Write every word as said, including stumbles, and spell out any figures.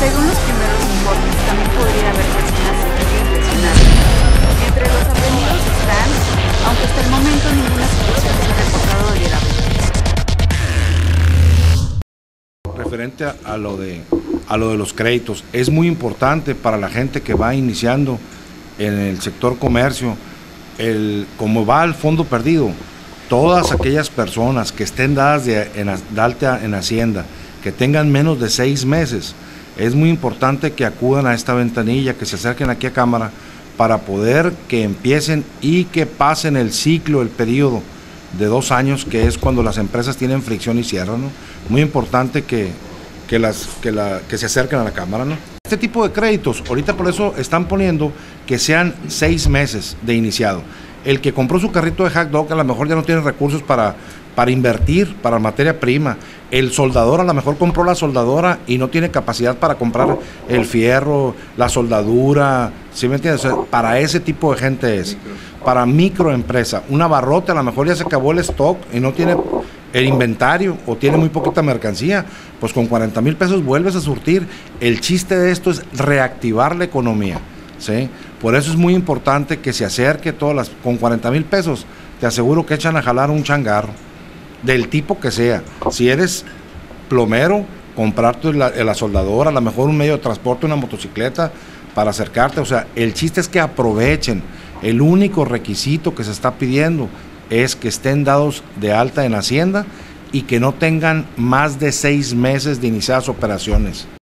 Según los primeros informes, también podría haber personas civiles lesionadas. Entre los aprendidos están, aunque hasta el momento ninguna situación se ha reportado de grave. Referente a, a, lo de, a lo de los créditos, es muy importante para la gente que va iniciando en el sector comercio, el, como va al fondo perdido, todas aquellas personas que estén dadas de, en, de alta en Hacienda, que tengan menos de seis meses, es muy importante que acudan a esta ventanilla, que se acerquen aquí a cámara, para poder que empiecen y que pasen el ciclo, el periodo de dos años, que es cuando las empresas tienen fricción y cierran, ¿no? Muy importante que, que, las, que, la, que se acerquen a la cámara, ¿no? Este tipo de créditos, ahorita por eso están poniendo que sean seis meses de iniciado. El que compró su carrito de hot dog a lo mejor ya no tiene recursos para, para invertir, para materia prima. El soldador a lo mejor compró la soldadora y no tiene capacidad para comprar el fierro, la soldadura, ¿sí me entiendes? O sea, para ese tipo de gente es. Para microempresa, un abarrote a lo mejor ya se acabó el stock y no tiene el inventario o tiene muy poquita mercancía, pues con cuarenta mil pesos vuelves a surtir. El chiste de esto es reactivar la economía, ¿sí? Por eso es muy importante que se acerque todas las, con cuarenta mil pesos, te aseguro que echan a jalar un changarro, del tipo que sea. Si eres plomero, comprarte la, la soldadora, a lo mejor un medio de transporte, una motocicleta para acercarte. O sea, el chiste es que aprovechen. El único requisito que se está pidiendo es que estén dados de alta en Hacienda y que no tengan más de seis meses de iniciadas operaciones.